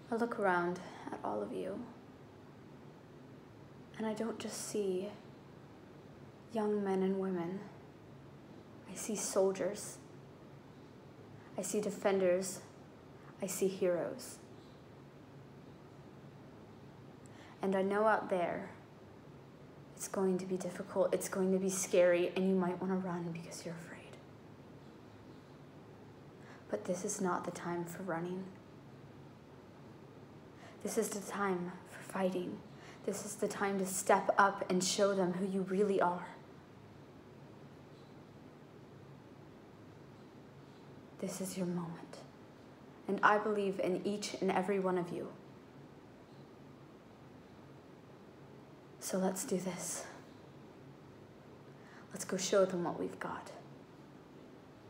I look around at all of you, and I don't just see young men and women. I see soldiers. I see defenders. I see heroes. And I know out there, it's going to be difficult, it's going to be scary, and you might want to run because you're afraid. But this is not the time for running. This is the time for fighting. This is the time to step up and show them who you really are. This is your moment. And I believe in each and every one of you. So let's do this. Let's go show them what we've got.